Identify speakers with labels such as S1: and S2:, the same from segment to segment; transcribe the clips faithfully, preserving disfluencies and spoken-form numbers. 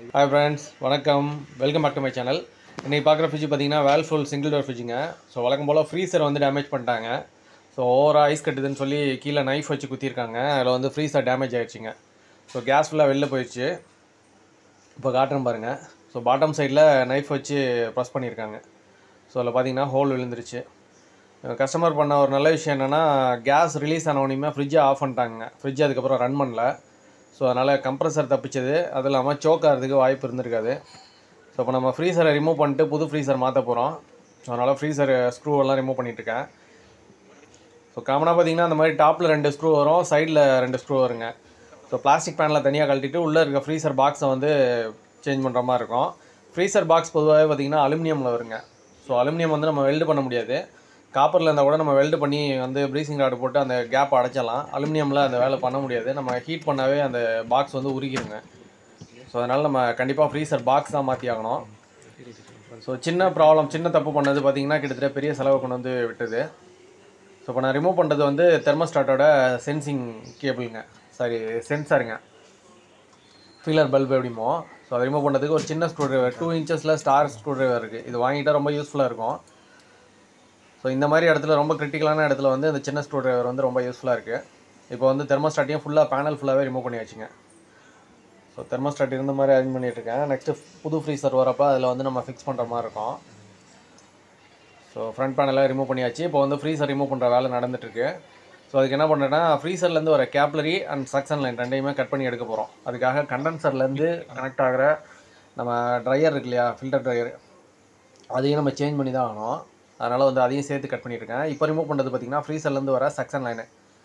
S1: Hi friends, வணக்கம். Welcome back to my channel. இன்னைக்கு பார்க்குற ஃப்ரிட்ஜ் பார்த்தீங்கன்னா வேல்ஃபுல் சிங்கிள் டோர் ஃப்ரிட்ஜுங்க. ஸோ வழக்கம் போல் ஃப்ரீசர் வந்து டேமேஜ் பண்ணிட்டாங்க. ஸோ ஓவராக ஐஸ் கட்டுதுன்னு சொல்லி கீழே நைஃப் வச்சு குத்திருக்காங்க. அதில் வந்து ஃப்ரீசர் டேமேஜ் ஆகிடுச்சிங்க. ஸோ கேஸ் ஃபுல்லாக வெளில போயிடுச்சு. இப்போ காட்டுறேன் பாருங்கள். ஸோ பாட்டம் சைடில் நைஃப் வச்சு ப்ரெஸ் பண்ணியிருக்காங்க. ஸோ அதில் பார்த்தீங்கன்னா ஹோல் விழுந்துருச்சு. கஸ்டமர் பண்ண ஒரு நல்ல விஷயம் என்னென்னா கேஸ் ரிலீஸ் ஆனவனையுமே ஃப்ரிட்ஜை ஆஃப் பண்ணிட்டாங்க. ஃப்ரிட்ஜ் அதுக்கப்புறம் ரன் பண்ணல. ஸோ அதனால் கம்ப்ரஸர் தப்பிச்சது, அது இல்லாமல் சோக் ஆகிறதுக்கு வாய்ப்பு இருந்திருக்காது. ஸோ இப்போ நம்ம ஃப்ரீசரை ரிமூவ் பண்ணிட்டு புது ஃப்ரீசர் மாற்ற போகிறோம். ஸோ அதனால் ஃப்ரீசர் ஸ்க்ரூவெல்லாம் ரிமூவ் பண்ணிகிட்ருக்கேன். ஸோ காமனாக பார்த்திங்கன்னா அந்த மாதிரி டாப்பில் ரெண்டு ஸ்க்ரூ வரும், சைடில் ரெண்டு ஸ்க்ரூ வருங்க. ஸோ பிளாஸ்டிக் பேனில் தனியாக கழட்டிட்டு உள்ளே இருக்க ஃப்ரீசர் பாக்ஸை வந்து சேஞ்ச் பண்ணுற மாதிரி இருக்கும். ஃப்ரீசர் பாக்ஸ் பொதுவாகவே பார்த்திங்கன்னா அலுமினியமில் வருங்க. ஸோ அலுமினியம் வந்து நம்ம வெல்டு பண்ண முடியாது. காப்பரில் இருந்தால் கூட நம்ம வெல்டு பண்ணி வந்து ப்ரீசிங் ராடு போட்டு அந்த கேப் அடைச்சலாம். அலுமினியமில் அந்த வேலை பண்ண முடியாது. நம்ம ஹீட் பண்ணாவே அந்த பாக்ஸ் வந்து உருகிடுங்க. ஸோ அதனால் நம்ம கண்டிப்பாக ஃப்ரீசர் பாக்ஸ் தான் மாற்றி ஆகணும். ஸோ சின்ன ப்ராப்ளம், சின்ன தப்பு பண்ணது பார்த்திங்கன்னா கிட்டத்தட்ட பெரிய செலவு கொண்டு வந்து விட்டுது. ஸோ இப்போ நான் ரிமூவ் பண்ணுறது வந்து தெர்மோஸ்டாட்டோட சென்சிங் கேபிளுங்க, சாரி சென்சாருங்க, ஃபீலர் பல்பு எப்படிமோ. ஸோ அதை ரிமூவ் பண்ணுறதுக்கு ஒரு சின்ன ஸ்க்ரூ ட்ரைவர், டூ இன்ச்சஸில் ஸ்டார் ஸ்க்ரூ ட்ரைவர் இருக்குது. இது வாங்கிட்டால் ரொம்ப யூஸ்ஃபுல்லாக இருக்கும். ஸோ இந்த மாதிரி இடத்துல ரொம்ப கிரிட்டிக்கலான இடத்துல வந்து இந்த சின்ன ஸ்க்ரூ ட்ரைவர் வந்து ரொம்ப யூஸ்ஃபுல்லாக இருக்குது. இப்போ வந்து தெர்மோஸ்டாட்டையும் ஃபுல்லாக பேனல் ஃபுல்லாகவே ரிமூவ் பண்ணி வச்சுங்க. ஸோ தெர்மோஸ்டாட் இருந்த மாதிரி அரேஞ்ச் பண்ணிகிட்ருக்கேன். நெக்ஸ்ட்டு புது ஃப்ரீசர் வரப்போ அதில் வந்து நம்ம ஃபிக்ஸ் பண்ணுற மாதிரி இருக்கும். ஸோ ஃப்ரண்ட் பேனலாக ரிமூவ் பண்ணியாச்சு. இப்போ வந்து ஃப்ரீசர் ரிமூவ் பண்ணுற வேலை நடந்துகிட்ருக்கு. ஸோ அதுக்கு என்ன பண்ணுறேன்னா ஃப்ரீசர்லேருந்து வர கேப்லரி அண்ட் சக்ஷன் லைன் ரெண்டையுமே கட் பண்ணி எடுக்க போகிறோம். அதுக்காக கண்டென்சர்லேருந்து கனெக்ட் ஆகிற நம்ம ட்ரையர் இருக்கு இல்லையா, ஃபில்டர் ட்ரையர், அதையும் நம்ம சேஞ்ச் பண்ணி தான் ஆகணும். அதனால் வந்து அதையும் சேர்த்து கட் பண்ணியிருக்கேன். இப்போ ரிமூவ் பண்ணுறது பார்த்திங்கன்னா ஃப்ரீசர்லேருந்து வர சக்ஷன் லைனு.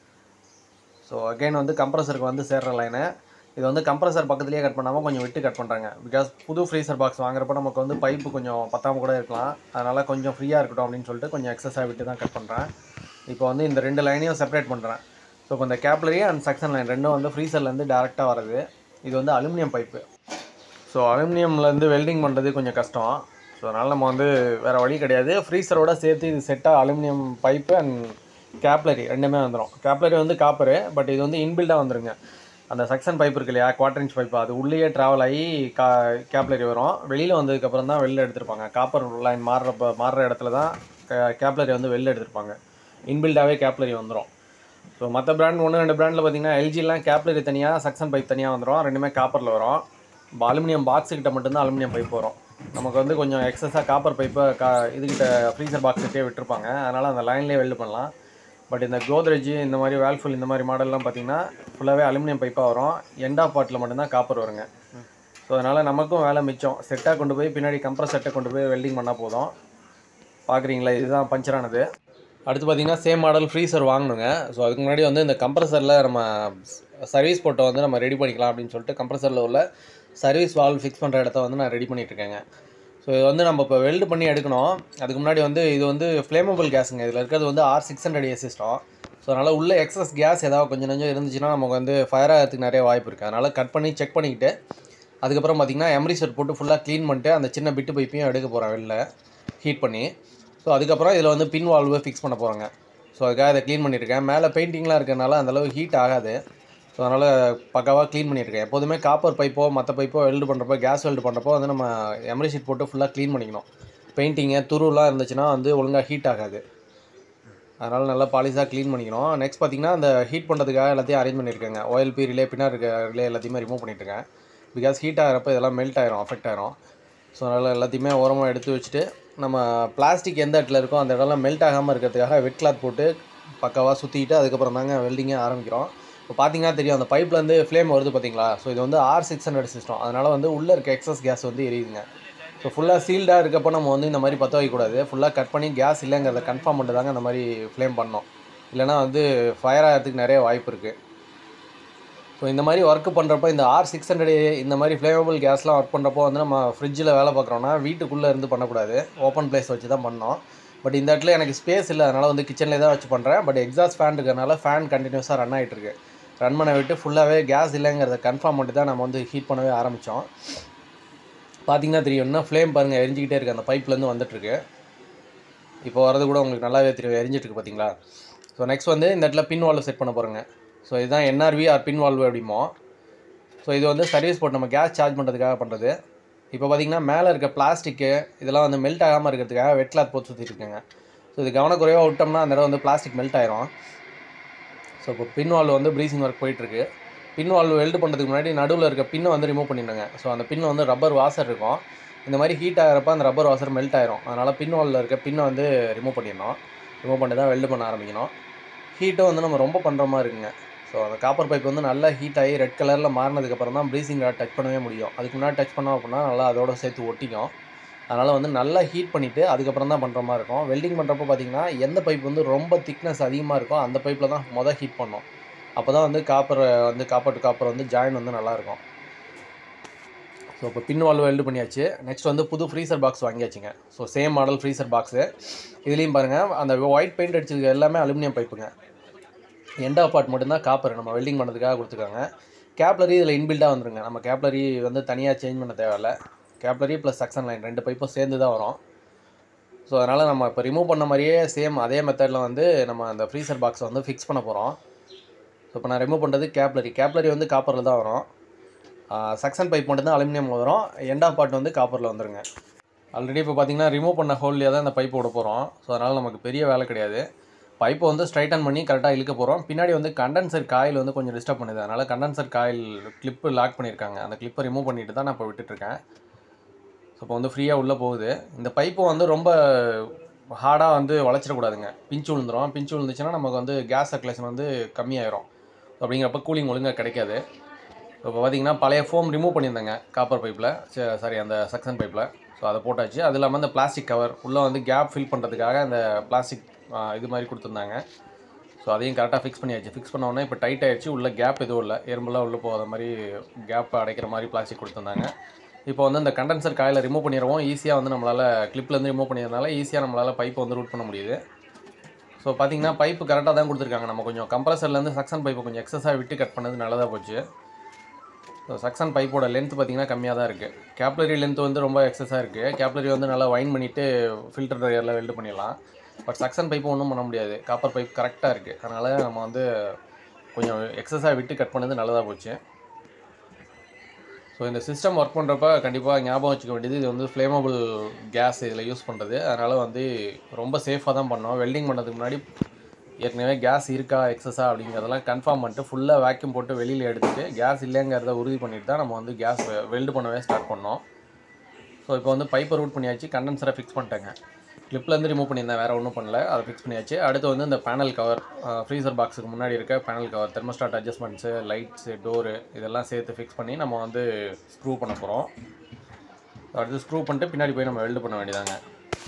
S1: ஸோ அகைன் வந்து கம்ப்ரஸருக்கு வந்து சேர்கிற லைனு. இது வந்து கம்ப்ரஸர் பக்கத்துலேயே கட் பண்ணாமல் கொஞ்சம் விட்டு கட் பண்ணுறாங்க. பிகாஸ் புது ஃப்ரீசர் பாக்ஸ் வாங்குறப்ப நமக்கு வந்து பைப்பு கொஞ்சம் பத்தாமல் கூட இருக்கலாம். அதனால் கொஞ்சம் ஃப்ரீயாக இருக்கட்டும் அப்படின்னு சொல்லிட்டு கொஞ்சம் எக்ஸஸாக விட்டு தான் கட் பண்ணுறேன். இப்போ வந்து இந்த ரெண்டு லைனையும் செப்பரேட் பண்ணுறேன். ஸோ இப்போ இந்த கேப்லரி அண்ட் சக்ஷன் லைன் ரெண்டும் வந்து ஃப்ரீசர்லேருந்து டேரெக்டாக வருது. இது வந்து அலுமினியம் பைப்பு. ஸோ அலுமினியம்லேருந்து வெல்டிங் பண்ணுறது கொஞ்சம் கஷ்டம். ஸோ அதனால் நம்ம வந்து வேறு வழி கிடையாது. ஃப்ரீசரோடு சேர்த்து இது செட்டாக அலுமினியம் பைப்பு அண்ட் கேப்லரி ரெண்டுமே வந்துடும். கேப்லரி வந்து காப்பரு, பட் இது வந்து இன்பில்டாக வந்துருங்க. அந்த செக்ஷன் பைப் இருக்கு இல்லையா, குவார்டர் இன்ச் பைப்பு, அது உள்ளேயே ட்ராவல் ஆகி கா கேப்லரி வரும். வெளியில் வந்ததுக்கப்புறம் தான் வெளில எடுத்திருப்பாங்க. காப்பர் லைன் மாறுறப்ப மாறுற இடத்துல தான் கேப்லரி வந்து வெளில எடுத்திருப்பாங்க. இன்பில்டாகவே கேப்லரி வந்துடும். ஸோ மற்ற பிராண்ட் ஒன்று ரெண்டு பிராண்டில் பார்த்திங்கன்னா எல்ஜிலாம் கேப்லரி தனியாக, செக்ஷன் பைப் தனியாக வந்துடும். ரெண்டுமே காப்பரில் வரும். இப்போ அலுமினியம் பாக்ஸுக்கிட்ட மட்டும்தான் அலுமினியம் பைப் வரும். நமக்கு வந்து கொஞ்சம் எக்ஸஸாக காப்பர் பைப்பை கா இதுக்கிட்ட ஃப்ரீசர் பாக்ஸுக்கிட்டே விட்டுருப்பாங்க. அதனால் அந்த லைன்லேயே வெல்டு பண்ணலாம். பட் இந்த கோத்ரேஜ் இந்த மாதிரி வேல்ஃபுல் இந்த மாதிரி மாடல்லாம் பார்த்திங்கன்னா ஃபுல்லாகவே அலுமினியம் பைப்பாக வரும். எண்ட் ஆஃப் பார்ட்டில் மட்டும்தான் காப்பர் வருங்க. ஸோ அதனால் நமக்கும் வேலை மிச்சம். செட்டாக கொண்டு போய் பின்னாடி கம்ப்ரஸ் செட்டை கொண்டு போய் வெல்டிங் பண்ணால் போதும். பார்க்குறீங்களா, இதுதான் பஞ்சரானது. அடுத்து பார்த்திங்கன்னா சேம் மாடல் ஃப்ரீசர் வாங்கணுங்க. ஸோ அதுக்கு முன்னாடி வந்து இந்த கம்ப்ரஸரில் நம்ம சர்வீஸ் போட்டை வந்து நம்ம ரெடி பண்ணிக்கலாம் அப்படின்னு சொல்லிட்டு கம்ப்ரஸரில் உள்ள சர்வீஸ் வால்வ் ஃபிக்ஸ் பண்ணுற இடத்த வந்து நான் ரெடி பண்ணிகிட்ருக்கேங்க. ஸோ இது வந்து நம்ம இப்போ வெல்டு பண்ணி எடுக்கணும். அதுக்கு முன்னாடி வந்து இது வந்து ஃப்ளேமபிள் கேஸுங்க. இதில் இருக்கிறது வந்து R six hundred A system. So அதனால் உள்ள எக்ஸஸ் கேஸ் ஏதாவது கொஞ்சம் கொஞ்சம் இருந்துச்சுன்னா நமக்கு வந்து ஃபயர் ஆகிறதுக்கு நிறைய வாய்ப்பு இருக்குது. அதனால் கட் பண்ணி செக் பண்ணிக்கிட்டு அதுக்கப்புறம் பார்த்திங்கன்னா எம்ரி செட் போட்டு ஃபுல்லாக க்ளீன் பண்ணிட்டு அந்த சின்ன பிட்டு பைப்பையும் எடுக்க போகிறேன் வெளில ஹீட் பண்ணி. ஸோ அதுக்கப்புறம் இதில் வந்து பின் வால்வு ஃபிக்ஸ் பண்ண போகிறாங்க. ஸோ அதுக்காக இதை க்ளீன் பண்ணியிருக்கேன். மேலே பெயிண்டிங்லாம் இருக்கிறதுனால அந்தளவு ஹீட் ஆகாது. ஸோ அதனால் பக்காவாக க்ளீன் பண்ணியிருக்கேன். எப்போதுமே காப்பர் பைப்போ மற்ற பைப்போ வெல்டு பண்ணுறப்போ, கேஸ் வெல்டு பண்ணுறப்போ வந்து நம்ம எம்ரி ஷீட் போட்டு ஃபுல்லாக க்ளீன் பண்ணிக்கணும். பெயிண்டிங்கு துருலாம் இருந்துச்சுன்னா வந்து ஒழுங்காக ஹீட் ஆகாது. அதனால் நல்லா பாலிஷாக க்ளீன் பண்ணிக்கணும். நெக்ஸ்ட் பார்த்திங்கன்னா அந்த ஹீட் பண்ணுறதுக்காக எல்லாத்தையும் அரேஞ்ச் பண்ணியிருக்கேங்க. ஓஎல்பி ரிலே, பின்னாடி இருக்க ரிலே எல்லாத்தையுமே ரிமூவ் பண்ணிட்டுருக்கேன். பிகாஸ் ஹீட் ஆகிறப்போ இதெல்லாம் மெல்ட் ஆயிரும், அஃபெக்ட் ஆயிரும். ஸோ அதனால் எல்லாத்தையுமே ஓரமாக எடுத்து வச்சுட்டு நம்ம பிளாஸ்டிக் எந்த இடத்துல இருக்கோ அந்த இடம்லாம் மெல்ட் ஆகாமல் இருக்கிறதுக்காக வெட் கிளாத் போட்டு பக்காவாக சுற்றிக்கிட்டு அதுக்கப்புறம் தாங்க வெல்டிங்கே ஆரம்பிக்கிறோம். இப்போ பார்த்தீங்கன்னா தெரியும், அந்த பைப்லேருந்து ஃப்ளேம் வருது பார்த்தீங்களா. ஸோ இது வந்து ஆர் சிக்ஸ் ஹண்ட்ரட் சிஸ்டம். அதனால் வந்து உள்ளே இருக்க எக்ஸஸ் கேஸ் வந்து எரியுதுங்க. ஸோ ஃபுல்லாக சீல்டாக இருக்கப்போ நம்ம வந்து இந்த மாதிரி பற்ற வைக்கக்கூடாது. ஃபுல்லாக கட் பண்ணி கேஸ் இல்லைங்கிறத கன்ஃபார்ம் பண்ணிட்டு தாங்க இந்த மாதிரி ஃப்ளேம் பண்ணோம். இல்லைனா வந்து ஃபயர் ஆகிறதுக்கு நிறைய வாய்ப்பு இருக்குது. ஸோ இந்த மாதிரி ஒர்க் பண்ணுறப்போ இந்த ஆர் சிக்ஸ் ஹண்ட்ரட் இந்த மாதிரி ஃப்ளேமபிள் கேஸ்லாம் ஒர்க் பண்ணுறப்போ வந்து நம்ம ஃப்ரிட்ஜில் வேலை பார்க்குறோன்னா வீட்டுக்குள்ளே இருந்து பண்ணக்கூடாது. ஓப்பன் பிளேஸ் வச்சு தான் பண்ணோம். பட் இந்த இடத்துல எனக்கு ஸ்பேஸ் இல்லை, அதனால் வந்து கிச்சன்லேயே தான் வச்சு பண்ணுறேன். பட் எக்ஸாஸ்ட் ஃபேன் இருக்கிறனால ஃபேன் கண்டினியூஸாக ரன் ஆகிட்டுருக்கு. ரன் பண்ண விட்டு ஃபுல்லாகவே கேஸ் இல்லைங்கிறத கன்ஃபார்ம் பண்ணிட்டு தான் நம்ம வந்து ஹீட் பண்ணவே ஆரம்பித்தோம். பார்த்திங்கன்னா தெரியும், இன்னும் ஃப்ளேம் பாருங்கள் எரிஞ்சிக்கிட்டே இருக்குது. அந்த பைப்லேருந்து வந்துட்டுருக்கு. இப்போ வரது கூட உங்களுக்கு நல்லாவே தெரியும், எரிஞ்சிட்ருக்கு பார்த்தீங்களா. ஸோ நெக்ஸ்ட் வந்து இந்த இடத்துல பின் வால்வு செட் பண்ண போகிறேங்க. ஸோ இதுதான் என்ஆர்வி ஆர் பின் வால்வு அப்படிமோ. ஸோ இது வந்து சர்வீஸ் போட்டு நம்ம கேஸ் சார்ஜ் பண்ணுறதுக்காக பண்ணுறது. இப்போ பார்த்திங்கன்னா மேலே இருக்க பிளாஸ்டிக்கு இதெல்லாம் வந்து மெல்ட் ஆகாமல் இருக்கிறதுக்காக வெட் கிளாத் போட்டு சுற்றிருக்குங்க. ஸோ இது கவனக்குறைவாக விட்டோம்னா அந்த இடம் வந்து பிளாஸ்டிக் மெல்ட் ஆயிரும். ஸோ இப்போ பின் வால்வ் வந்து ப்ரீசிங் ஒர்க் போயிட்டுருக்கு. பின் வால்வ் வெல்டு பண்ணுறதுக்கு முன்னாடி நடுவில் இருக்க பின்னை வந்து ரிமூவ் பண்ணிடுங்க. ஸோ அந்த பின் வந்து ரப்பர் வாசர் இருக்கும். இந்த மாதிரி ஹீட் ஆகிறப்ப அந்த ரப்பர் வாசர் மெல்ட் ஆயிரும். அதனால் பின் வால்வில் இருக்க பின்னை வந்து ரிமூவ் பண்ணிடணும். ரிமூவ் பண்ணி தான் வெல்டு பண்ண ஆரம்பிக்கணும். ஹீட்டும் வந்து நம்ம ரொம்ப பண்ணுற மாதிரி இருக்குங்க. ஸோ அந்த காப்பர் பைப் வந்து நல்லா ஹீட் ஆகி ரெட் கலரில் மாறினதுக்கப்புறம் தான் ப்ரீசிங் ராட் டச் பண்ணவே முடியும். அதுக்கு முன்னாடி டச் பண்ணோம் அப்படின்னா நல்லா அதோட சேர்த்து ஒட்டிக்கும். அதனால் வந்து நல்லா ஹீட் பண்ணிவிட்டு அதுக்கப்புறம் தான் பண்ணுற மாதிரி இருக்கும். வெல்டிங் பண்ணுறப்போ பார்த்திங்கன்னா எந்த பைப் வந்து ரொம்ப திக்னஸ் அதிகமாக இருக்கோ அந்த பைப்பில் தான் மொதல் ஹீட் பண்ணோம். அப்போ தான் வந்து காப்பர் வந்து காப்பர் டு காப்பர் வந்து ஜாயின் வந்து நல்லாயிருக்கும். ஸோ இப்போ பின் வால்வ் வெல்டு பண்ணியாச்சு. நெக்ஸ்ட் வந்து புது ஃப்ரீசர் பாக்ஸ் வாங்கியாச்சுங்க. So same model freezer box. இதுலேயும் பாருங்கள் அந்த ஒயிட் பெயிண்ட் அடிச்சது எல்லாமே அலுமினியம் பைப்புங்க. எண்டா பார்ட் மட்டும்தான் காப்பர் நம்ம வெல்டிங் பண்ணுறதுக்காக கொடுத்துருக்காங்க. கேப்லரி இதில் இன்பில்டாக வந்துருங்க. நம்ம கேப்லரி வந்து தனியாக சேஞ்ச் பண்ண தேவையில்லை. கேப்லரி ப்ளஸ் சக்ஷன் லைன் ரெண்டு பைப்பும் சேர்ந்து தான் வரும். ஸோ அதனால் நம்ம இப்போ ரிமூவ் பண்ண மாதிரியே சேம் அதே மெத்தடில் வந்து நம்ம அந்த ஃப்ரீசர் பாக்ஸை வந்து ஃபிக்ஸ் பண்ண போகிறோம். ஸோ இப்போ நான் ரிமூவ் பண்ணுறது கேப்லரி. கேப்லரி வந்து காப்பரில் தான் வரும். சக்ஷன் பைப் மட்டும் தான் அலுமினியமில் வரும். எண்ட் ஆஃப் பார்ட் வந்து காப்பரில் வந்துருங்க. ஆல்ரெடி இப்போ பார்த்திங்கன்னா ரிமூவ் பண்ண ஹோல்லையே தான் இந்த பைப் விட போகிறோம். ஸோ அதனால் நமக்கு பெரிய வேலை கிடையாது. பைப்பை வந்து ஸ்ட்ரைட்டன் பண்ணி கரெக்டாக இழுக்க போகிறோம். பின்னாடி வந்து கண்டென்சர் காயில் வந்து கொஞ்சம் டிஸ்டர்ப் பண்ணுது. அதனால் கண்டென்சர் காயில் கிளிப்பு லாக் பண்ணியிருக்காங்க. அந்த கிளிப்பை ரிமூவ் பண்ணிட்டு தான் நான் இப்போ விட்டுட்டுருக்கேன். ஸோ இப்போ வந்து ஃப்ரீயாக உள்ளே போகுது. இந்த பைப்பு வந்து ரொம்ப ஹார்டாக வந்து வளைச்சிடக்கூடாதுங்க. பிஞ்சு விழுந்துடும். பிஞ்சு விழுந்துச்சுன்னா நமக்கு வந்து கேஸ் சர்க்குலேஷன் வந்து கம்மியாயிரும். அப்படிங்கிறப்ப கூலிங் ஒழுங்காக கிடைக்காது. இப்போ பார்த்திங்கன்னா பழைய ஃபோம் ரிமூவ் பண்ணியிருந்தேங்க காப்பர் பைப்பில், சாரி அந்த சக்ஷன் பைப்பில். ஸோ அதை போட்டாச்சு. அது இல்லாமல் இந்த பிளாஸ்டிக் கவர் உள்ளே வந்து கேப் ஃபில் பண்ணுறதுக்காக அந்த பிளாஸ்டிக் இது மாதிரி கொடுத்துருந்தாங்க. ஸோ அதையும் கரெக்டாக ஃபிக்ஸ் பண்ணியாச்சு. ஃபிக்ஸ் பண்ணோன்னே இப்போ டைட் ஆகிடுச்சு. உள்ள கேப் எதுவும் இல்லை, எறும்புலாம் உள்ளே போகாத மாதிரி கேப் அடைக்கிற மாதிரி பிளாஸ்டிக் கொடுத்துருந்தாங்க. இப்போ வந்து இந்த கண்டென்சர் காயில் ரிமூவ் பண்ணிடுவோம். ஈஸியாக வந்து நம்மளால் கிளிப்லேருந்து ரிமூவ் பண்ணிடுறதுனால ஈஸியாக நம்மளால் பைப்பை வந்து ரூட் பண்ண முடியுது. ஸோ பார்த்திங்கன்னா பைப்பு கரெக்டாக தான் கொடுத்துருக்காங்க. நம்ம கொஞ்சம் கம்ப்ரஸர்லேருந்து சக்ஷன் பைப்பை கொஞ்சம் எக்ஸஸாக விட்டு கட் பண்ணது நல்லதாக போச்சு. ஸோ சக்ஷன் பைப்போட லென்த் பார்த்திங்கன்னா கம்மியாக தான் இருக்குது. கேப்லரி லென்த் வந்து ரொம்ப எக்ஸஸாக இருக்குது. கேப்லரி வந்து நல்லா வைன் பண்ணிவிட்டு ஃபில்டர் ட்ரையரில் வெல்டு பண்ணிடலாம். பட் சக்ஷன் பைப்பு ஒன்றும் பண்ண முடியாது. காப்பர் பைப் கரெக்டாக இருக்குது. அதனால் நம்ம வந்து கொஞ்சம் எக்ஸஸாக விட்டு கட் பண்ணது நல்லதாக போச்சு. ஸோ இந்த சிஸ்டம் ஒர்க் பண்ணுறப்ப கண்டிப்பாக ஞாபகம் வச்சுக்க வேண்டியது இது வந்து ஃப்ளேமபிள் கேஸ் இதில் யூஸ் பண்ணுறது. அதனால் வந்து ரொம்ப சேஃபாக தான் பண்ணோம். வெல்டிங் பண்ணுறதுக்கு முன்னாடி ஏற்கனவே கேஸ் இருக்கா எக்ஸஸா அப்படிங்கிறதெல்லாம் கன்ஃபார்ம் பண்ணிட்டு ஃபுல்லாக வேக்யூம் போட்டு வெளியில் எடுத்துகிட்டு கேஸ் இல்லைங்கிறத உறுதி பண்ணிட்டு தான் நம்ம வந்து கேஸ் வெல்டு பண்ணவே ஸ்டார்ட் பண்ணோம். ஸோ இப்போ வந்து பைப்பை ரூட் பண்ணியாச்சு. கண்டென்சரை ஃபிக்ஸ் பண்ணிட்டேங்க. கிளிப்லேருந்து ரிமூவ் பண்ணியிருந்தேன், வேறு ஒன்றும் பண்ணல. அதை ஃபிக்ஸ் பண்ணியாச்சு. அடுத்து வந்து இந்த பேனல் கவர், ஃப்ரீசர் பாக்ஸுக்கு முன்னாடி இருக்க panel cover, thermostat adjustments, lights, door இதெல்லாம் சேர்த்து ஃபிக்ஸ் பண்ணி நம்ம வந்து ஸ்க்ரூ பண்ண போகிறோம். அடுத்து ஸ்க்ரூ பண்ணிட்டு பின்னாடி போய் நம்ம வெல்டு பண்ண வேண்டியதாங்க.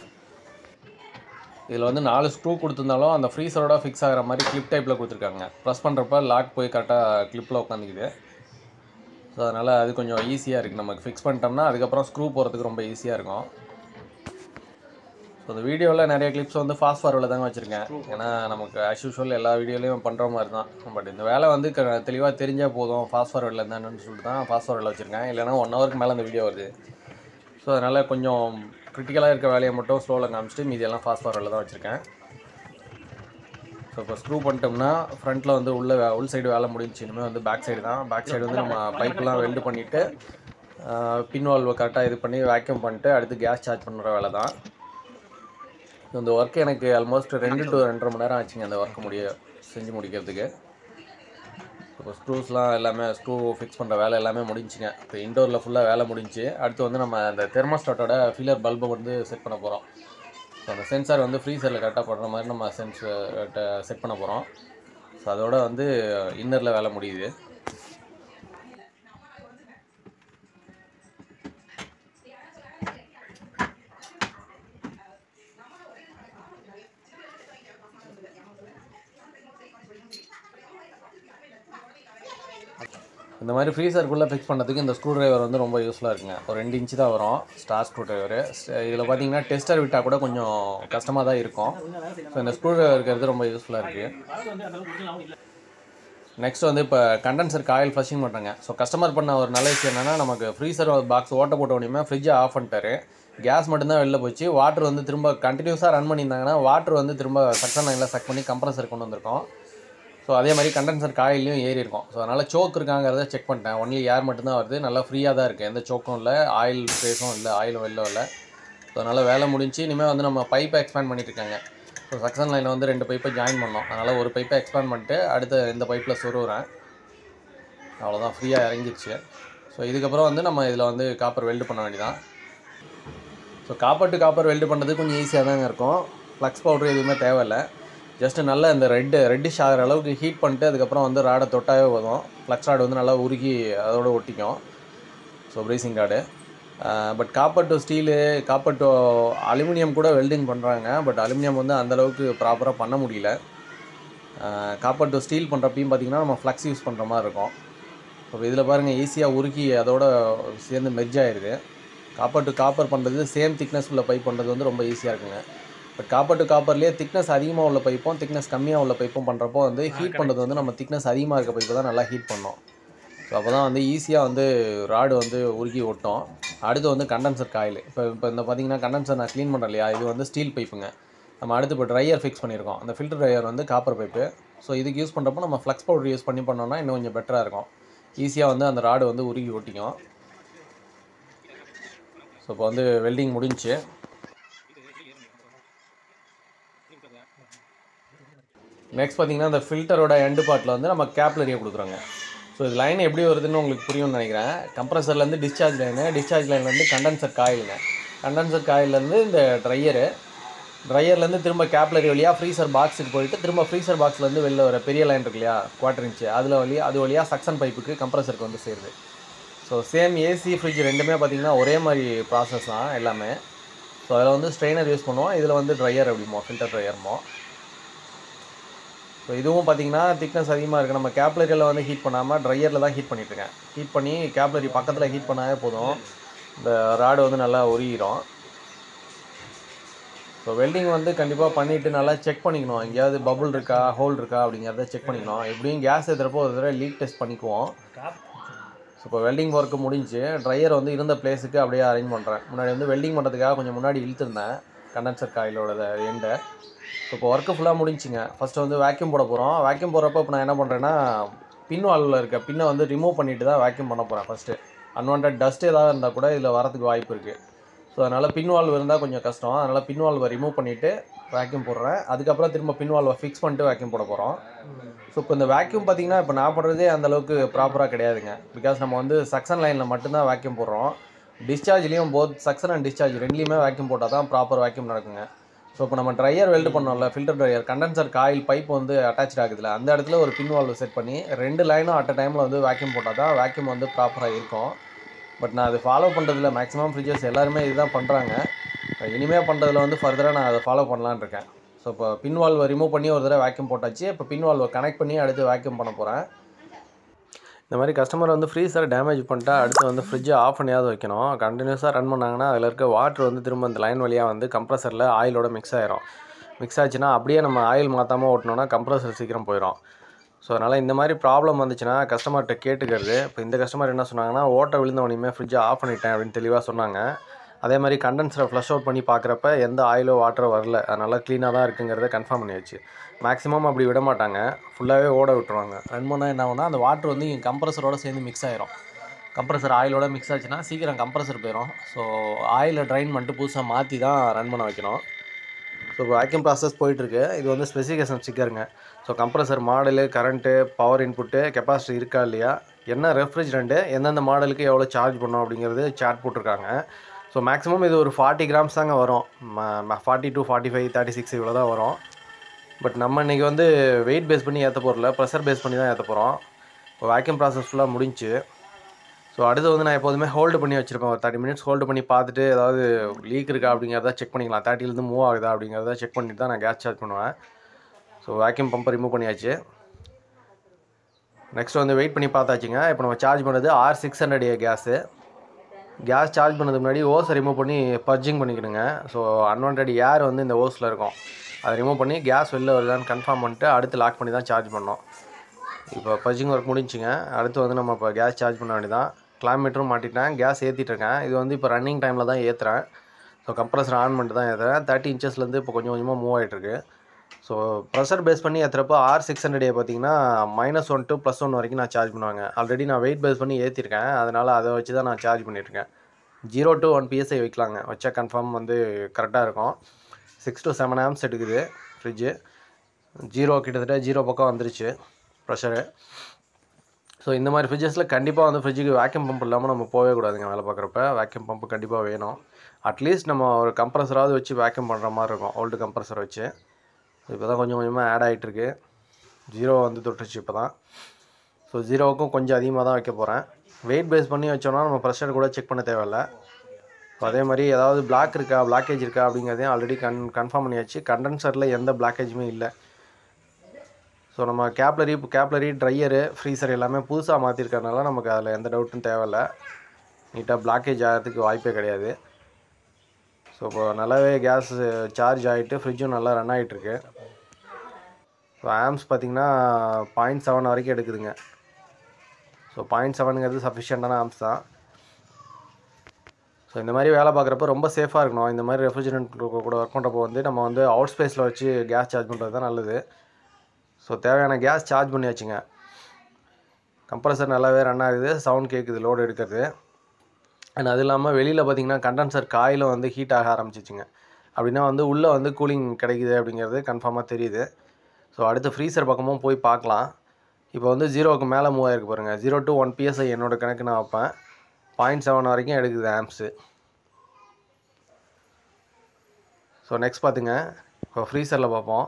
S1: இதில் வந்து நாலு ஸ்க்ரூ கொடுத்துருந்தாலும் அந்த ஃப்ரீசரோட ஃபிக்ஸ் ஆகிற மாதிரி கிளிப் டைப்பில் கொடுத்துருக்காங்க. ப்ரெஸ் பண்ணுறப்ப லாக் போய் கரெக்டாக கிளிப்பில் உட்காந்துக்குது. ஸோ அதனால் அது கொஞ்சம் ஈஸியாக இருக்குது. நமக்கு ஃபிக்ஸ் பண்ணிட்டோம்னா அதுக்கப்புறம் ஸ்க்ரூ போகிறதுக்கு ரொம்ப ஈஸியாக இருக்கும். ஸோ இந்த வீடியோவில் நிறைய கிளிப்ஸ் வந்து ஃபாஸ்ட் ஃபார்வர்டில் தாங்க வச்சுருக்கேன். ஏன்னா நமக்கு ஆஸ் யூஷுவல் எல்லா வீடியோலையும் பண்ணுற மாதிரி தான். பட் இந்த வேலை வந்து க தெளிவாக தெரிஞ்சால் போதும், ஃபாஸ்ட் ஃபார்வர்டில் என்னென்னு சொல்லிட்டு தான் ஃபாஸ்ட் ஃபார்வர்டில் வச்சுருக்கேன். இல்லைனா ஒன் ஹவருக்கு மேலே அந்த வீடியோ வருது. ஸோ அதனால் கொஞ்சம் கிரிட்டிக்கலாக இருக்க வேலையை மட்டும் ஸ்லோவில் காமிச்சிட்டு மீதியெல்லாம் ஃபாஸ்ட் ஃபார்வர்டில் தான் வச்சுருக்கேன். ஸோ இப்போ ஸ்க்ரூ பண்ணிட்டோம்னா ஃப்ரண்ட்டில் வந்து உள்ள உள் சைடு வேலை முடிஞ்சு. இனிமேல் வந்து பேக் சைடு தான். பேக் சைடு வந்து நம்ம பைப்பெலாம் வெல்டு பண்ணிவிட்டு பின் வால்வை கரெக்டாக இது பண்ணி வேக்யூம் பண்ணிட்டு அடுத்து கேஸ் சார்ஜ் பண்ணுற வேலை தான். இந்த ஒர்க்கு எனக்கு ஆல்மோஸ்ட் ரெண்டு டு ரெண்டரை மணி நேரம் ஆச்சுங்க அந்த ஒர்க்கு முடிய செஞ்சு முடிக்கிறதுக்கு. இப்போ ஸ்க்ரூஸ்லாம் எல்லாமே ஸ்க்ரூ ஃபிக்ஸ் பண்ணுற வேலை எல்லாமே முடிஞ்சுங்க. இப்போ இன்டோரில் ஃபுல்லாக வேலை முடிஞ்சு. அடுத்து வந்து நம்ம அந்த தெர்மோஸ்டாட்டோட ஃபீலர் பல்பை வந்து செட் பண்ண போகிறோம். ஸோ அந்த சென்சார் வந்து ஃப்ரீசரில் கரெக்டாக பண்ணுற மாதிரி நம்ம சென்சர் செட் பண்ண போகிறோம். ஸோ அதோட வந்து இன்னரில் வேலை முடியுது. இந்த மாதிரி ஃப்ரீசருக்குள்ளே ஃபிக்ஸ் பண்ணுறதுக்கு இந்த ஸ்க்ரூ ட்ரைவர் வந்து ரொம்ப யூஸ்ஃபுல்லாக இருக்குங்க. ஒரு ரெண்டு இன்ச்சு தான் வரும் ஸ்டார் ஸ்க்ரூ ட்ரைவரு. இதில் பார்த்தீங்கன்னா டெஸ்டர் விட்டால் கூட கொஞ்சம் கஷ்டமாக தான் இருக்கும். ஸோ இந்த ஸ்க்ரூ ட்ரைவர் இருக்கிறது ரொம்ப யூஸ்ஃபுல்லாக இருக்குது. நெக்ஸ்ட் வந்து இப்போ கண்டென்சர் காயில் ஃப்ளஷிங் பண்ணுறேங்க. ஸோ கஸ்டமர் பண்ண ஒரு நல்ல விஷயம் என்னென்னா நமக்கு ஃப்ரீசர் பாக்ஸ் ஓட்ட போட்ட உடனே ஃப்ரிட்ஜை ஆஃப் பண்ணிட்டாரு. கேஸ் மட்டும்தான் வெளில போச்சு. வாட்டர் வந்து திரும்ப கண்டினியூஸாக ரன் பண்ணியிருந்தாங்கன்னா வாட்டர் வந்து திரும்ப சக்ஷன் லைனில் சக் பண்ணி கம்ப்ரஸர் கொண்டு வந்திருக்கோம். ஸோ அதே மாதிரி கண்டென்சர் காயிலையும் ஏறி இருக்கும். ஸோ அதனால் சோக் இருக்காங்கிறத செக் பண்ணிட்டேன். ஒன்லி ஏர் மட்டும்தான் வருது, நல்லா ஃப்ரீயாக தான் இருக்குது, எந்த சோக்கும் இல்லை, ஆயில் ஸ்பேஸும் இல்லை, ஆயிலும் வெளில இல்லை. ஸோ அதனால் வேலை முடிஞ்சு இனிமேல் வந்து நம்ம பைப்பை எக்ஸ்பேண்ட் பண்ணிட்டுருக்காங்க. ஸோ சக்ஷன் லைனில் வந்து ரெண்டு பைப்பை ஜாயின் பண்ணோம், அதனால் ஒரு பைப்பை எக்ஸ்பேண்ட் பண்ணிட்டு அடுத்து இந்த பைப்பில் சொருவுறேன். அவ்வளோதான், ஃப்ரீயாக இறங்கிடுச்சு. ஸோ இதுக்கப்புறம் வந்து நம்ம இதில் வந்து காப்பர் வெல்டு பண்ண வேண்டியதான். So copper to copper weld பண்ணுறது கொஞ்சம் ஈஸியாக தாங்க இருக்கும். ஃப்ளக்ஸ் பவுட்ரு எதுவுமே தேவையில்லை. ஜஸ்ட்டு நல்லா இந்த ரெட்டு ரெட்டிஷ் ஆகிற அளவுக்கு ஹீட் பண்ணிட்டு அதுக்கப்புறம் வந்து ராடை தொட்டாவே போதும். ஃப்ளக்ஸ் ராடு வந்து நல்லா உருகி அதோடு ஒட்டிக்கும். So brazing rod. But copper to steel, copper to aluminium கூட வெல்டிங் பண்ணுறாங்க. பட் அலுமினியம் வந்து அந்தளவுக்கு ப்ராப்பராக பண்ண முடியல. காப்பர் டு ஸ்டீல் பண்ணுறப்பையும் பார்த்திங்கன்னா நம்ம ஃப்ளக்ஸ் யூஸ் பண்ணுற மாதிரி இருக்கும். ஸோ இதில் பாருங்கள், ஈஸியாக உருகி அதோட சேர்ந்து மெர்ஜ் ஆகிடுது. காப்பர் டு காப்பர் பண்ணுறது சேம் திக்னஸ் உள்ள பைப் பண்ணுறது வந்து ரொம்ப ஈஸியாக இருக்குங்க. பட் காப்பர் டு காப்பர்லேயே திக்னஸ் அதிகமாக உள்ள பைப்பும் திக்னஸ் கம்மியாக உள்ள பைப்பும் பண்ணுறப்போ வந்து ஹீட் பண்ணுறது வந்து நம்ம திக்னஸ் அதிகமாக இருக்க பைப்பு தான் நல்லா ஹீட் பண்ணோம். ஸோ அப்போ தான் வந்து ஈஸியாக வந்து ராடு வந்து உருகி ஒட்டும். அடுத்து வந்து கண்டென்சர் காயில். இப்போ இப்போ இந்த பார்த்திங்கன்னா கண்டென்சர் நான் க்ளீன் பண்ணுறேன் இல்லையா, இது வந்து ஸ்டீல் பைப்புங்க. நம்ம அடுத்து இப்போ ட்ரையர் ஃபிக்ஸ் பண்ணியிருக்கோம். அந்த ஃபில்டர் ட்ரையர் வந்து காப்பர் பைப்பு. ஸோ இதுக்கு யூஸ் பண்ணுறப்போ நம்ம ஃப்ளக்ஸ் பவுடர் யூஸ் பண்ணி பண்ணோம்னா இன்னும் கொஞ்சம் பெட்டராக இருக்கும். ஈஸியாக வந்து அந்த ராடு வந்து உருகி ஒட்டிக்கும். ஸோ இப்போ வந்து வெல்டிங் முடிஞ்சு. நெக்ஸ்ட் பார்த்திங்கன்னா இந்த ஃபில்டரோட எண்டு பார்ட்டில் வந்து நம்ம கேப்லரியை கொடுக்குறோங்க. ஸோ இது லைன் எப்படி வருதுன்னு உங்களுக்கு புரியும்னு நினைக்கிறேன். கம்ப்ரஸர்லேருந்து டிஸ்சார்ஜ் லைனு, டிஸ்சார்ஜ் லைன்லேருந்து கண்டென்சர் காயிலுங்க, கண்டென்சர் காயிலேருந்து இந்த ட்ரையரு, ட்ரையர்லேருந்து திரும்ப கேப்லரி வழியாக ஃப்ரீசர் பாக்ஸுக்கு போயிட்டு திரும்ப ஃப்ரீசர் பாக்ஸ்லேருந்து வெளில வர பெரிய லைன் இருக்கு இல்லையா, குவார்டர் இன்ச்சு, அதில் வழியாக அது வழியாக சக்ஷன் பைப்புக்கு கம்ப்ரஸருக்கு வந்து சேருது. ஸோ சேம் ஏசி ஃப்ரிட்ஜ் ரெண்டுமே பார்த்திங்கன்னா ஒரே மாதிரி ப்ராசஸ் தான் எல்லாமே. ஸோ அதில் வந்து ஸ்ட்ரெயினர் யூஸ் பண்ணுவோம், இதில் வந்து ட்ரையர் அப்படிமோ, ஃபில்டர் ட்ரையர்மோ. ஸோ இதுவும் பார்த்திங்கன்னா திக்னஸ் அதிகமாக இருக்குது. நம்ம கேப்லரியில் வந்து ஹீட் பண்ணாமல் ட்ரையரில் தான் ஹீட் பண்ணிட்டுருக்கேன். ஹீட் பண்ணி கேப்லரி பக்கத்தில் ஹீட் பண்ணாலே போதும், இந்த ராடு வந்து நல்லா உருகிடும். ஸோ வெல்டிங் வந்து கண்டிப்பாக பண்ணிவிட்டு நல்லா செக் பண்ணிக்கணும், எங்கேயாவது பபுள் இருக்கா ஹோல் இருக்கா அப்படிங்கிறத செக் பண்ணிக்கணும். எப்படியும் கேஸ் ஏற்றுறப்போ ஒரு தடவை லீக் டெஸ்ட் பண்ணிக்குவோம். ஸோ இப்போ வெல்டிங் ஒர்க்கு முடிஞ்சு ட்ரையர் வந்து இருந்த பிளேஸுக்கு அப்படியே அரேஞ்ச் பண்ணுறேன். முன்னாடி வந்து வெல்டிங் பண்ணுறதுக்காக கொஞ்சம் முன்னாடி இழுத்துருந்தேன் கண்டென்சர் காயிலோட எண்டை. ஸோ இப்போ ஒர்க்கு ஃபுல்லாக முடிஞ்சிங்க. ஃபஸ்ட்டு வந்து வேக்யூம் போட போகிறோம். வேக்யூம் போடுறப்போ இப்போ நான் என்ன பண்ணுறேன்னா பின் வால்வில் இருக்க பின்னை வந்து ரிமூவ் பண்ணிவிட்டு தான் வேக்யூம் பண்ண போகிறேன். ஃபஸ்ட்டு அன்வான்ட் டஸ்ட் ஏதாவது இருந்தால் கூட இதில் வரதுக்கு வாய்ப்பு இருக்குது. ஸோ அதனால் பின் வால்வு இருந்தால் கொஞ்சம் கஷ்டம். அதனால் பின் வால்வை ரிமூவ் பண்ணிவிட்டு வேக்யூம் போடுறேன். அதுக்கப்புறம் திரும்ப பின் வால்வை ஃபிக்ஸ் பண்ணிட்டு வேக்யூம் போட போகிறோம். ஸோ இப்போ இந்த வேக்யூம் பார்த்திங்கன்னா இப்போ நான் பண்ணுறதே அந்தளவுக்கு ப்ராப்பராக கிடையாதுங்க. பிகாஸ் நம்ம வந்து சக்ஷன் லைனில் மட்டும்தான் வேக்யூம் போடுறோம். டிஸ்சார்ஜ்லேயும் போத் சக்ஷன் அண்ட் டிஸ்சார்ஜ் ரெண்டுலேயுமே வேக்யூம் போட்டால் தான் ப்ராப்பர் வேக்யூம் நடக்குங்க. ஸோ இப்போ நம்ம ட்ரையர் வெல்டு பண்ணோம்ல, filter dryer, condenser coil pipe வந்து அட்டாச் ஆகுதுல, அந்த இடத்துல ஒரு பின் வால்வு செட் பண்ணி ரெண்டு லைனும் அட் அ டைமில் வந்து வேக்யூம் போட்டால் தான் வேக்யூம் வந்து ப்ராப்பராக இருக்கும். பட் நான் அது ஃபாலோ பண்ணுறதில்ல. மேக்ஸிமம் ஃப்ரிட்ஜஸ் எல்லாருமே இதுதான் பண்ணுறாங்க. இனிமேல் பண்ணுறதுல வந்து ஃபர்தராக நான் அதை ஃபாலோ பண்ணலான்னு இருக்கேன். ஸோ இப்போ பின் வால்வை ரிமூவ் பண்ணி ஒரு தடவை வேக்யூம் போட்டாச்சு. இப்போ பின் வால்வை கனெக்ட் பண்ணி அடுத்து வேக்யூம் பண்ண போகிறேன். இந்த மாதிரி கஸ்டமர் வந்து ஃப்ரீசர் டேமேஜ் பண்ணிட்டா அடுத்து வந்து ஃப்ரிட்ஜை ஆஃப் பண்ணியாவது வைக்கணும். கண்டினியூஸாக ரன் பண்ணாங்கன்னா அதில் இருக்க வாட்டர் வந்து திரும்ப இந்த லைன் வழியாக வந்து கம்ப்ரஸரில் ஆயிலோட மிக்ஸ் ஆகிரும். மிக்ஸ் ஆச்சுன்னா அப்படியே நம்ம ஆயில் மாற்றாமல் ஓட்டினோன்னா கம்ப்ரஸர் சீக்கிரம் போயிடும். ஸோ அதனால் இந்த மாதிரி ப்ராப்ளம் வந்துச்சுன்னா கஸ்டமர்கிட்ட கேட்டுக்கிறது. இப்போ இந்த கஸ்டமர் என்ன சொன்னாங்கன்னா, ஓட்டை விழுந்தவனையுமே ஃப்ரிட்ஜை ஆஃப் பண்ணிட்டேன் அப்படின்னு தெளிவாக சொன்னாங்க. அதே மாதிரி கண்டென்சரை ஃப்ளஷ் அவுட் பண்ணி பார்க்குறப்ப எந்த ஆயிலோ வாட்டரோ வரல, அதனால் க்ளீனாக தான் இருக்குங்கிறத கன்ஃபார்ம் பண்ணியாச்சு. மேக்ஸிமம் அப்படி விட மாட்டாங்க, ஃபுல்லாகவே ஓட விட்டுருவாங்க. ரன் பண்ணால் என்ன ஆகுனா அந்த வாட்டர் வந்து இங்கே கம்ப்ரஸரோடு சேர்ந்து மிக்ஸ் ஆகிரும். கம்ப்ரஸர் ஆயிலோட மிக்ஸ் ஆச்சுன்னா சீக்கிரம் கம்ப்ரஸர் போயிடும். ஸோ ஆயிலை ட்ரைன் பண்ணிட்டு புதுசாக மாற்றி தான் ரன் பண்ண வைக்கணும். ஸோ வேக்யூம் ப்ராசஸ் போயிட்டுருக்கு. இது வந்து ஸ்பெசிஃபிகேஷன் ஸ்டிக்கருங்க. So compressor model, current, power input, capacity இருக்கா இல்லையா, என்ன ரெஃப்ரிஜரண்ட்டு, எந்தெந்த மாடலுக்கு எவ்வளோ சார்ஜ் பண்ணோம் அப்படிங்கிறது சார்ட் போட்டிருக்காங்க. ஸோ மேக்ஸிமம் இது ஒரு ஃபார்ட்டி கிராம்ஸ் தாங்க வரும். Forty two forty five thirty six இவ்வளோ தான் வரும். பட் நம்ம இன்றைக்கி வந்து வெயிட் பேஸ் பண்ணி ஏற்ற போகிறல, ப்ரெஷர் பேஸ் பண்ணி தான் ஏற்ற போகிறோம். இப்போ வேக்யூம் ப்ராசஸ் ஃபுல்லாக முடிஞ்சு. ஸோ அடுத்து வந்து நான் எப்போதுமே ஹோல்டு பண்ணி வச்சுருப்பேன். ஒரு தேர்ட்டி மினிட்ஸ் ஹோல்டு பண்ணி பார்த்துட்டு ஏதாவது லீக் இருக்கா அப்படிங்கிறத செக் பண்ணிக்கலாம். தேர்ட்டிலேருந்து மூவ் ஆகுதா அப்படிங்கிறத செக் பண்ணிட்டு தான் நான் கேஸ் சார்ஜ் பண்ணுவேன். ஸோ வேக்யூம் பம்பை ரிமூவ் பண்ணியாச்சு. நெக்ஸ்ட் வந்து வெயிட் பண்ணி பார்த்தாச்சுங்க. இப்போ நம்ம சார்ஜ் பண்ணுறது ஆர் சிக்ஸ் ஹண்ட்ரட் ஏ கேஸு. கேஸ் சார்ஜ் பண்ணதுக்கு முன்னாடி ஓஸை ரிமூவ் பண்ணி பர்ஜிங் பண்ணிக்கிடுங்க. ஸோ அன்வான்ட் ஏர் வந்து இந்த ஓஸில் இருக்கும், அதை ரிமூவ் பண்ணி கேஸ் வெளில வருதான்னு கன்ஃபார்ம் பண்ணிட்டு அடுத்து லாக் பண்ணி தான் சார்ஜ் பண்ணோம். இப்போ பர்ஜிங் ஒர்க் முடிஞ்சுங்க. அடுத்து வந்து நம்ம இப்போ கேஸ் சார்ஜ் பண்ண வேண்டியதான். கிலோமீட்டரும் மாட்டிட்டேன், கேஸ் ஏற்றிட்டுருக்கேன். இது வந்து இப்போ ரன்னிங் டைமில் தான் ஏற்றுறேன். ஸோ கம்ப்ரஸர் ஆன் பண்ணிட்டு தான் ஏற்றுறேன். தேர்ட்டி இன்ச்சஸ்லேருந்து இப்போ கொஞ்சம் கொஞ்சமாக மூவ் ஆகிட்டுருக்கு. ஸோ ப்ரெஷர் பேஸ் பண்ணி ஏற்றுறப்போ ஆர் சிக்ஸ் ஹண்ட்ரட் ஏ பார்த்தீங்கன்னா minus one to plus one வரைக்கும் நான் சார்ஜ் பண்ணுவாங்க. ஆல்ரெடி நான் வெயிட் பேஸ் பண்ணி ஏற்றிருக்கேன், அதனால் அதை வச்சு தான் நான் சார்ஜ் பண்ணியிருக்கேன். ஜீரோ டு ஒன் பிஎஸ்ஐ வைக்கலாங்க, வச்சா கன்ஃபார்ம் வந்து கரெக்டாக இருக்கும். சிக்ஸ் டு செவன் ஆம்ஸ் எடுக்குது ஃப்ரிட்ஜு. ஜீரோ கிட்டத்தட்ட ஜீரோ பக்கம் வந்துருச்சு ப்ரெஷரு. ஸோ இந்த மாதிரி ஃப்ரிட்ஜஸில் கண்டிப்பாக வந்து ஃப்ரிட்ஜுக்கு வேக்யூம் பம்ப் இல்லாமல் நம்ம போகவே கூடாதுங்க. வேலை பார்க்குறப்ப வேக்யூம் பம்ப் கண்டிப்பாக வேணும். அட்லீஸ்ட் நம்ம ஒரு கம்ப்ரஸராவது வச்சு வேக்யூம் பண்ணுற மாதிரி இருக்கும், ஓல்டு கம்ப்ரஸர் வச்சு. இப்போ தான் கொஞ்சம் கொஞ்சமாக ஆட் ஆகிட்டுருக்கு. ஜீரோ வந்து தொட்டுச்சு இப்போ தான். ஸோ ஜீரோவுக்கும் கொஞ்சம் அதிகமாக தான் வைக்க போகிறேன். வெயிட் பேஸ் பண்ணி வச்சோன்னா நம்ம ப்ரெஷர் கூட செக் பண்ண தேவையில்லை. ஸோ அதே மாதிரி ஏதாவது பிளாக் இருக்கா பிளாக்கேஜ் இருக்கா அப்படிங்கிறதையும் ஆல்ரெடி கன் கன்ஃபார்ம் பண்ணியாச்சு. கண்டென்சரில் எந்த பிளாக்கேஜுமே இல்லை. ஸோ நம்ம கேப்லரி கேப்லரி ட்ரையரு ஃப்ரீசர் எல்லாமே புதுசாக மாற்றிருக்கறனால நமக்கு அதில் எந்த டவுட்டும் தேவையில்லை. நீட்டாக பிளாக்கேஜ் ஆகிறதுக்கு வாய்ப்பே கிடையாது. ஸோ இப்போ நல்லாவே கேஸ் சார்ஜ் ஆகிட்டு ஃப்ரிட்ஜும் நல்லா ரன் ஆகிட்டுருக்கு. ஸோ ஆம்ஸ் பார்த்திங்கன்னா பாயிண்ட் செவன் வரைக்கும் எடுக்குதுங்க. ஸோ பாயிண்ட் செவனுங்கிறது சஃபிஷியண்டான ஆம்ஸ் தான். ஸோ இந்த மாதிரி வேலை பார்க்குறப்ப ரொம்ப சேஃபாக இருக்கணும். இந்த மாதிரி ரெஃப்ரிஜரண்ட் கூட ஒர்க் பண்ணுறப்போ வந்து நம்ம வந்து அவுட் ஸ்பேஸில் வச்சு கேஸ் சார்ஜ் பண்ணுறது தான் நல்லது. ஸோ தேவையான கேஸ் சார்ஜ் பண்ணி வச்சுங்க. கம்ப்ரஸர் நல்லாவே ரன் ஆகுது, சவுண்ட் கேட்குது லோடு எடுக்கிறது. அண்ட் அது இல்லாமல் வெளியில் பார்த்திங்கன்னா கண்டென்சர் காயிலும் வந்து ஹீட் ஆக ஆரம்பிச்சிச்சுங்க. அப்படின்னா வந்து உள்ளே வந்து கூலிங் கிடைக்குது அப்படிங்கிறது கன்ஃபார்மாக தெரியுது. ஸோ அடுத்து ஃப்ரீசர் பக்கமும் போய் பார்க்கலாம். இப்போ வந்து ஜீரோவுக்கு மேலே மூவ் ஆகிருக்கு பாருங்கள். ஜீரோ டு ஒன் பிஎஸ்ஐ என்னோடய கணக்கு நான் வைப்பேன். பாயிண்ட் செவன் வரைக்கும் எடுக்குது ஆம்ஸு. ஸோ நெக்ஸ்ட் பார்த்துங்க, இப்போ ஃப்ரீசரில் பார்ப்போம்.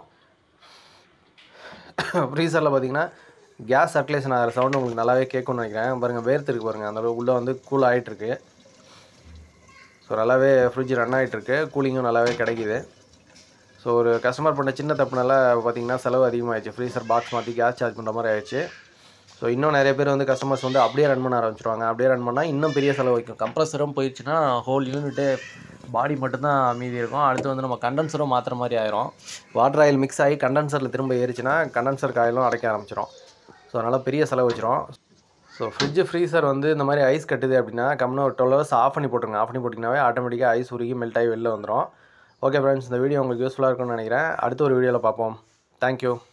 S1: ஃப்ரீசரில் பார்த்திங்கன்னா கேஸ் சர்க்குலேஷன் ஆகிற சவுண்டு உங்களுக்கு நல்லாவே கேட்கும்னு நினைக்கிறேன். பாருங்கள் வேர்த்துருக்கு பாருங்கள், அந்த உள்ளே வந்து கூல் ஆகிட்டுருக்கு. ஸோ நல்லாவே ஃப்ரிட்ஜ் ரன் ஆகிட்டுருக்கு, கூலிங்கும் நல்லாவே கிடைக்கிது. ஸோ ஒரு கஸ்டமர் பண்ண சின்ன தப்புனால பார்த்திங்கன்னா செலவு அதிகமாகிடுச்சு. ஃப்ரீசர் பாக்ஸ் மாற்றி கேஸ் சார்ஜ் பண்ணுற மாதிரி ஆகிடுச்சு. ஸோ இன்னும் நிறைய பேர் வந்து கஸ்டமர்ஸ் வந்து அப்படியே ரன் பண்ண ஆரம்பிச்சிருவாங்க. அப்படியே ரன் பண்ணால் இன்னும் பெரிய செலவு வைக்கும். கம்ப்ரஸரும் போயிடுச்சுன்னா ஹோல் யூனிட்டே பாடி மட்டும்தான் மீதி இருக்கும். அடுத்து வந்து நம்ம கண்டென்சரும் மாற்றுற மாதிரி ஆயிரும். வாட்டர் ஆயில் மிக்ஸ் ஆகி கண்டென்சரில் திரும்ப ஏறிச்சுன்னா கண்டென்சர் காயிலும் அடைக்க ஆரம்பிச்சிடும். ஸோ அதனால் பெரிய செலவு வச்சிரும். ஸோ ஃப்ரிட்ஜு ஃப்ரீசர் வந்து இந்த மாதிரி ஐஸ் கட்டுது அப்படின்னா கம்மியாக ஒரு டுவெல் ஹவர்ஸ் ஆஃப் பண்ணி போட்டுருங்க. ஆஃப் பண்ணி போட்டிங்கனாவே ஆட்டோமேட்டிக்காக ஐஸ் உருகி மெல்ட் ஆகி வெளில வந்துடும். ஓகே ஃப்ரெண்ட்ஸ், இந்த வீடியோ உங்களுக்கு யூஸ்ஃபுல்லாக இருக்கும்னு நினைக்கிறேன். அடுத்த ஒரு வீடியோவில் பார்ப்போம். தேங்க்யூ.